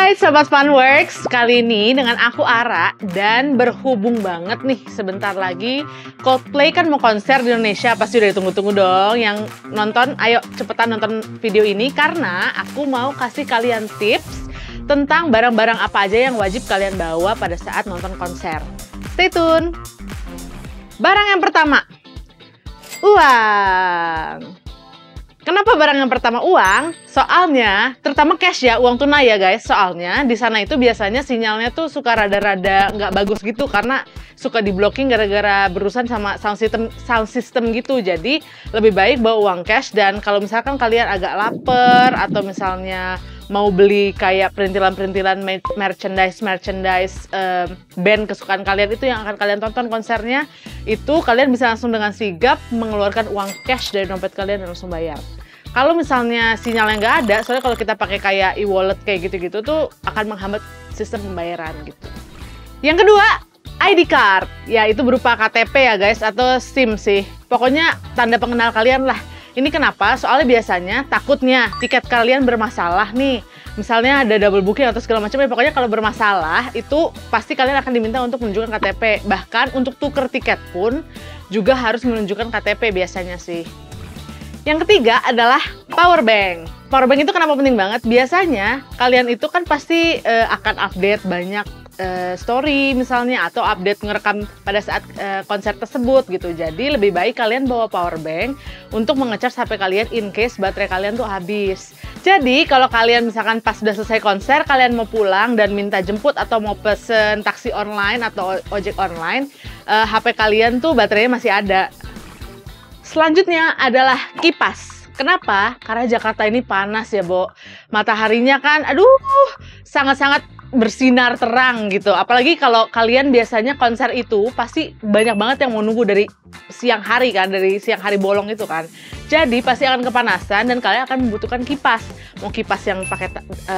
Hai Sobat Funworks, kali ini dengan aku Ara dan berhubung banget nih sebentar lagi Coldplay kan mau konser di Indonesia, pasti udah ditunggu-tunggu dong. Yang nonton, ayo cepetan nonton video ini karena aku mau kasih kalian tips tentang barang-barang apa aja yang wajib kalian bawa pada saat nonton konser. Stay tune! Barang yang pertama, uang. Kenapa barang yang pertama uang? Soalnya, terutama cash ya, uang tunai ya guys. Soalnya di sana itu biasanya sinyalnya tuh suka rada-rada nggak bagus gitu karena suka di blocking gara-gara berurusan sama sound system gitu. Jadi lebih baik bawa uang cash, dan kalau misalkan kalian agak lapar atau misalnya mau beli kayak perintilan-perintilan merchandise band kesukaan kalian itu yang akan kalian tonton konsernya, itu kalian bisa langsung dengan sigap mengeluarkan uang cash dari dompet kalian dan langsung bayar. Kalau misalnya sinyalnya nggak ada, soalnya kalau kita pakai kayak e-wallet kayak gitu-gitu tuh akan menghambat sistem pembayaran gitu. Yang kedua, ID card. Ya itu berupa KTP ya guys, atau SIM sih. Pokoknya tanda pengenal kalian lah. Ini kenapa? Soalnya biasanya takutnya tiket kalian bermasalah nih. Misalnya ada double booking atau segala macam, ya pokoknya kalau bermasalah itu pasti kalian akan diminta untuk menunjukkan KTP. Bahkan untuk tuker tiket pun juga harus menunjukkan KTP biasanya sih. Yang ketiga adalah power bank. Power bank itu kenapa penting banget? Biasanya kalian itu kan pasti akan update banyak story misalnya, atau update ngerekam pada saat konser tersebut gitu. Jadi lebih baik kalian bawa power bank untuk mengecas HP kalian in case baterai kalian tuh habis. Jadi kalau kalian misalkan pas sudah selesai konser, kalian mau pulang dan minta jemput atau mau pesen taksi online atau ojek online, HP kalian tuh baterainya masih ada. Selanjutnya adalah kipas. Kenapa? Karena Jakarta ini panas ya, Bo. Mataharinya kan, aduh, sangat-sangat bersinar terang gitu. Apalagi kalau kalian biasanya konser itu pasti banyak banget yang mau nunggu dari siang hari kan, dari siang hari bolong itu kan. Jadi pasti akan kepanasan dan kalian akan membutuhkan kipas. Mau kipas yang pakai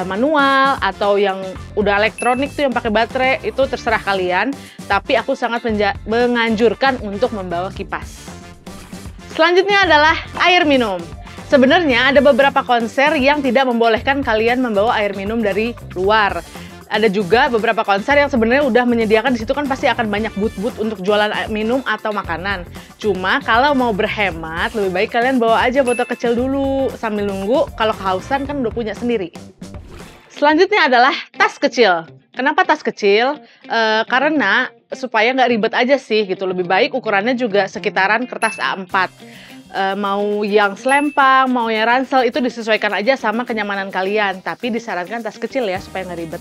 manual atau yang udah elektronik tuh yang pakai baterai, itu terserah kalian. Tapi aku sangat menganjurkan untuk membawa kipas. Selanjutnya adalah air minum. Sebenarnya ada beberapa konser yang tidak membolehkan kalian membawa air minum dari luar. Ada juga beberapa konser yang sebenarnya udah menyediakan di situ kan pasti akan banyak booth-booth untuk jualan air minum atau makanan. Cuma kalau mau berhemat, lebih baik kalian bawa aja botol kecil dulu sambil nunggu. Kalau kehausan kan udah punya sendiri. Selanjutnya adalah tas kecil. Kenapa tas kecil? Karena supaya nggak ribet aja sih gitu. Lebih baik ukurannya juga sekitaran kertas A4. Mau yang selempang, mau yang ransel, itu disesuaikan aja sama kenyamanan kalian. Tapi disarankan tas kecil ya supaya nggak ribet.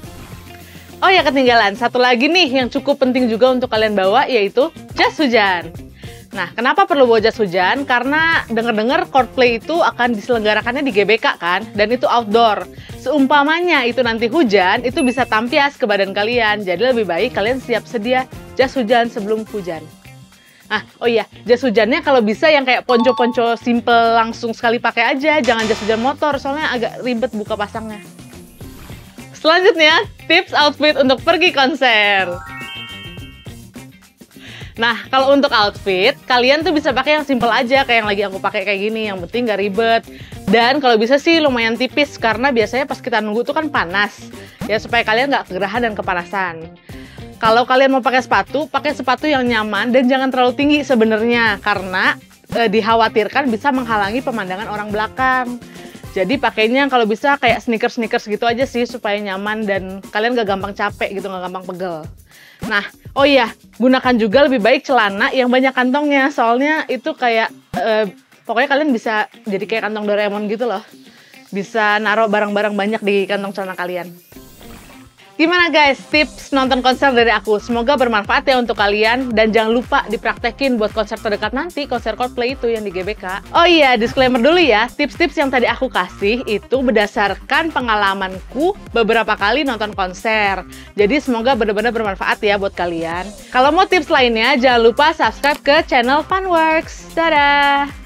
Oh ya, ketinggalan satu lagi nih yang cukup penting juga untuk kalian bawa, yaitu jas hujan. Nah, kenapa perlu bawa jas hujan? Karena dengar-dengar Coldplay itu akan diselenggarakannya di GBK kan, dan itu outdoor. Seumpamanya itu nanti hujan, itu bisa tampias ke badan kalian. Jadi lebih baik kalian siap sedia jas hujan sebelum hujan. Nah, oh iya, jas hujannya kalau bisa yang kayak ponco-ponco simple langsung sekali pakai aja, jangan jas hujan motor, soalnya agak ribet buka pasangnya. Selanjutnya, tips outfit untuk pergi konser. Nah, kalau untuk outfit, kalian tuh bisa pakai yang simple aja, kayak yang lagi aku pakai kayak gini, yang penting gak ribet. Dan kalau bisa sih lumayan tipis, karena biasanya pas kita nunggu tuh kan panas. Ya, supaya kalian gak kegerahan dan kepanasan. Kalau kalian mau pakai sepatu yang nyaman dan jangan terlalu tinggi sebenarnya, karena dikhawatirkan bisa menghalangi pemandangan orang belakang. Jadi pakainya kalau bisa kayak sneakers gitu aja sih, supaya nyaman dan kalian gak gampang capek gitu, gak gampang pegel. Nah, oh iya, gunakan juga lebih baik celana yang banyak kantongnya, soalnya itu kayak, pokoknya kalian bisa jadi kayak kantong Doraemon gitu loh. Bisa naruh barang-barang banyak di kantong celana kalian. Gimana guys, tips nonton konser dari aku? Semoga bermanfaat ya untuk kalian. Dan jangan lupa dipraktekin buat konser terdekat nanti, konser Coldplay itu yang di GBK. Oh iya, disclaimer dulu ya, tips-tips yang tadi aku kasih itu berdasarkan pengalamanku beberapa kali nonton konser. Jadi semoga benar-benar bermanfaat ya buat kalian. Kalau mau tips lainnya, jangan lupa subscribe ke channel Funworks. Dadah!